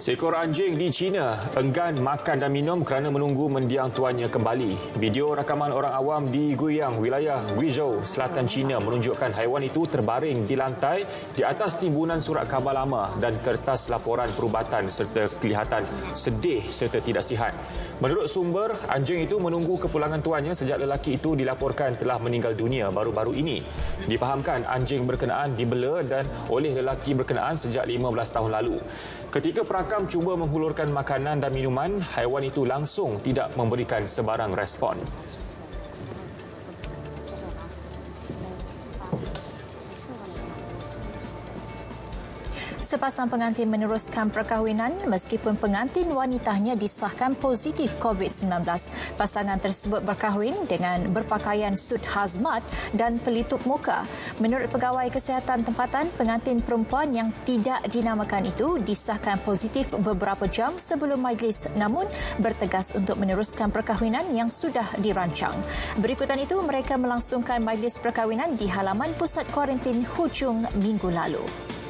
Seekor anjing di China enggan makan dan minum kerana menunggu mendiang tuannya kembali. Video rakaman orang awam di Guiyang, wilayah Guizhou, selatan China menunjukkan haiwan itu terbaring di lantai di atas timbunan surat khabar lama dan kertas laporan perubatan serta kelihatan sedih serta tidak sihat. Menurut sumber, anjing itu menunggu kepulangan tuannya sejak lelaki itu dilaporkan telah meninggal dunia baru-baru ini. Difahamkan anjing berkenaan dibela dan oleh lelaki berkenaan sejak 15 tahun lalu. Ketika perakam cuba menghulurkan makanan dan minuman, haiwan itu langsung tidak memberikan sebarang respon. Sepasang pengantin meneruskan perkahwinan meskipun pengantin wanitanya disahkan positif COVID-19. Pasangan tersebut berkahwin dengan berpakaian sut hazmat dan pelitup muka. Menurut Pegawai Kesihatan Tempatan, pengantin perempuan yang tidak dinamakan itu disahkan positif beberapa jam sebelum majlis namun bertegas untuk meneruskan perkahwinan yang sudah dirancang. Berikutan itu, mereka melangsungkan majlis perkahwinan di halaman pusat kuarantin hujung minggu lalu.